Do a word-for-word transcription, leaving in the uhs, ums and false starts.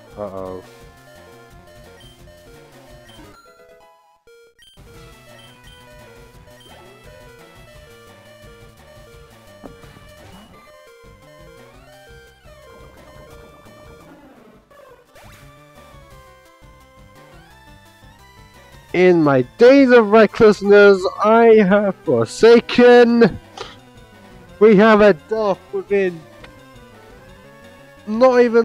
Uh-oh. In my days of recklessness, I have forsaken. We have a death within not even